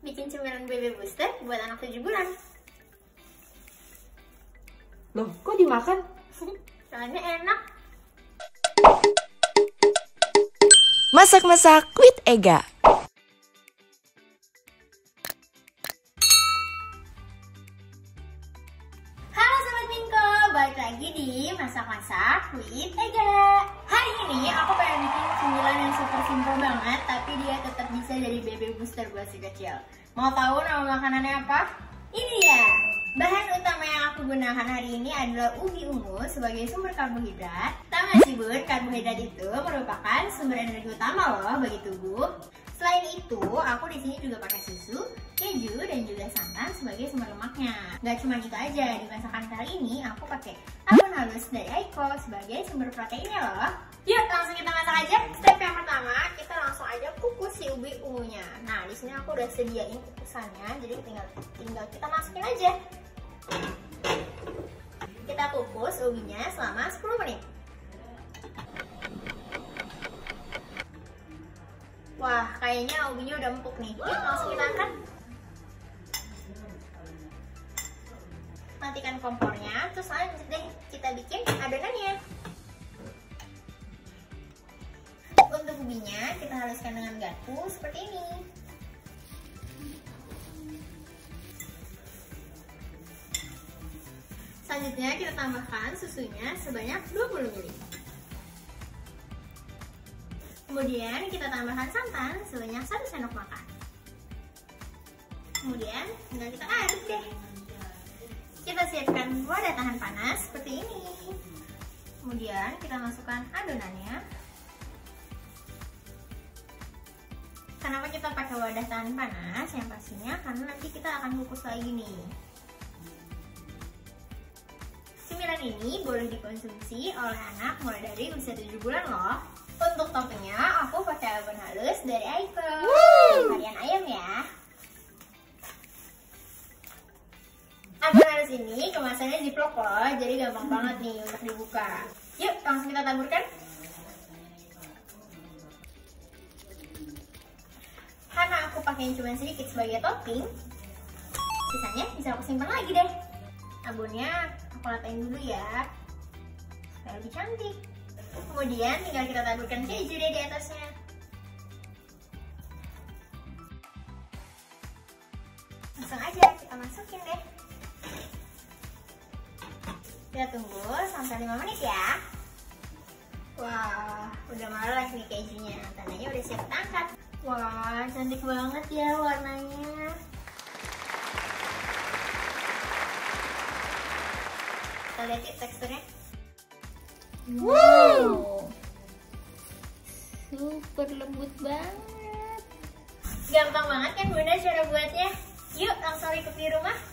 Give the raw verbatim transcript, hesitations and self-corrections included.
bikin cemilan baby booster buat anak tujuh bulan. Loh, kok dimakan? Soalnya enak. Masak-masak with Ega. Halo Sobat Minko, balik lagi di Masak-masak with Ega. Hari ini aku pengen bikin cemilan yang super simple banget, tapi dia tetap bisa jadi baby booster buat si kecil. Mau tahu nama makanannya apa? Ini dia. Bahan utama yang aku gunakan hari ini adalah ubi ungu sebagai sumber karbohidrat. Tahu nggak sih bun, karbohidrat itu merupakan sumber energi utama loh bagi tubuh. Selain itu, aku di sini juga pakai susu, keju, dan juga santan sebagai sumber lemaknya. Gak cuma gitu aja, di masakan kali ini aku pakai abon halus dari Aiko sebagai sumber proteinnya loh. Yuk langsung kita masak aja. Step yang pertama, kita langsung aja kukus si ubi ungunya. Nah, di sini aku udah sediain kukusannya, jadi tinggal tinggal kita masukin aja. Kita kukus ubinya selama sepuluh menit. Wah, kayaknya ubinya udah empuk nih. Yuk langsung kita angkat. Matikan kompornya, terus lanjut deh kita bikin adonannya. Untuk ubinya kita haluskan dengan garpu seperti ini. Selanjutnya kita tambahkan susunya sebanyak dua puluh mililiter. Kemudian kita tambahkan santan sebanyak satu sendok makan. Kemudian tinggal kita aduk deh. Kita siapkan wadah tahan panas seperti ini. Kemudian kita masukkan adonannya. Kenapa kita pakai wadah tahan panas? Yang pastinya karena nanti kita akan kukus lagi nih. Cemilan ini boleh dikonsumsi oleh anak mulai dari usia tujuh bulan loh. Untuk toppingnya aku pakai abon halus dari Aiko. Varian ayam ya. Abon halus ini kemasannya ziplock loh, jadi gampang banget nih untuk dibuka. Yuk langsung kita taburkan. Karena aku pakai cuma sedikit sebagai topping, sisanya bisa aku simpan lagi deh. Abonnya aku ratain dulu ya, supaya lebih cantik. Kemudian tinggal kita taburkan keju deh di atasnya. Langsung aja kita masukin deh. Kita tunggu sampai lima menit ya. Wah, udah meleleh nih kejunya. Tandanya udah siap kita angkat. Wah, cantik banget ya warnanya. Kita lihat ya teksturnya. Wow, super lembut banget. Gampang banget kan bunda cara buatnya. Yuk langsung ikut di rumah.